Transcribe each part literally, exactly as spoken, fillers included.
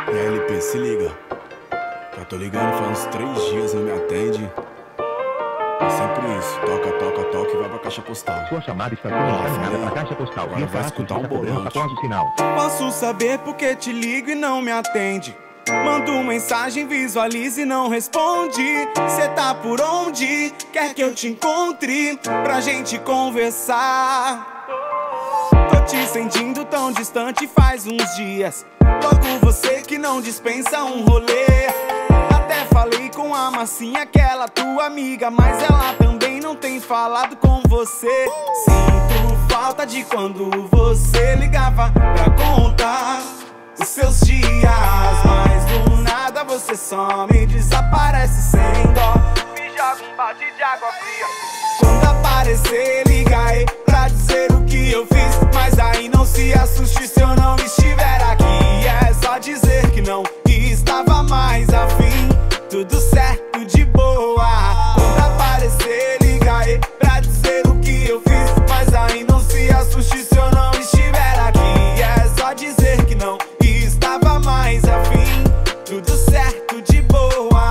E aí, L P, se liga. Já tô ligando faz uns três dias, não me atende. É sempre isso, toca, toca, toca e vai pra caixa postal. Sua chamada está sendo encaminhada para a caixa postal. Agora vai escutar um bolão após o sinal. Posso saber porque te ligo e não me atende. Mando mensagem, visualiza e não responde. Cê tá por onde? Quer que eu te encontre pra gente conversar? Tô te sentindo tão distante faz uns dias. Logo você que não dispensa um rolê. Até falei com a Marcinha, aquela tua amiga, mas ela também não tem falado com você. Sinto falta de quando você ligava pra contar os seus dias, mas do nada você some, desaparece sem dó. Me joga um balde de água fria. Quando aparecer, liga aí pra dizer o que eu fiz, mas aí não se assuste se eu não estiver aqui. É só dizer que não, que estava mais afim. Tudo certo de boa. Quando aparecer, liga aí pra dizer o que eu fiz, mas aí não se assuste se eu não estiver aqui. É só dizer que não, que estava mais afim. Tudo certo de boa.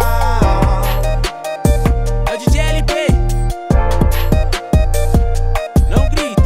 É o D J L P. Não grita.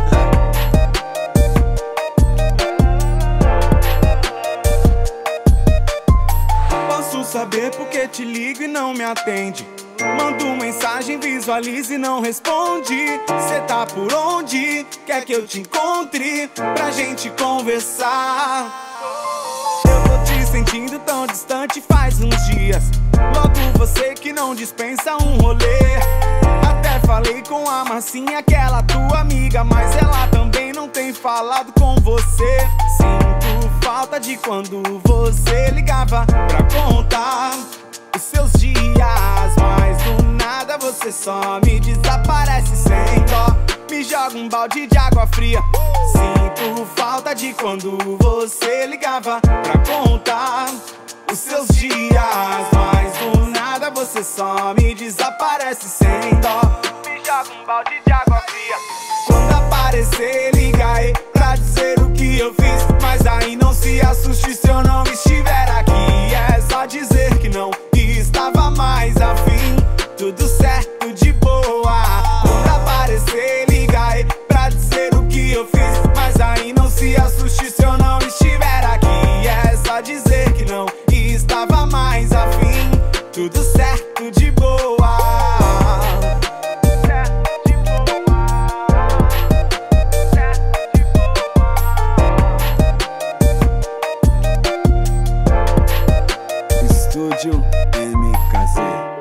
Posso saber porque te ligo e não me atende. Mando mensagem, visualiza e não responde. Cê tá por onde? Quer que eu te encontre pra gente conversar? Eu tô te sentindo tão distante faz uns dias. Logo você que não dispensa um rolê. Até falei com a Marcinha, aquela tua amiga, mas ela também não tem falado com você. Sinto falta de quando você ligava pra contar os seus dias, mas do nada você some, desaparece sem dó. Me joga um balde de água fria. Sinto falta de quando você ligava pra contar os seus dias, mas do nada você some, desaparece sem dó. Me joga um balde de água fria. Quando aparecer, liga aí pra dizer o que eu fiz, mas aí não se assuste se eu não estiver aqui. É só dizer que não, que estava mais afim. Tudo certo de boa. Quando aparecer, liga aí pra dizer o que eu fiz, mas aí não se assuste se eu não estiver aqui. É só dizer que não, que estava mais afim. Tudo certo de boa. Certo de boa. Certo de boa. Estúdio M K Z.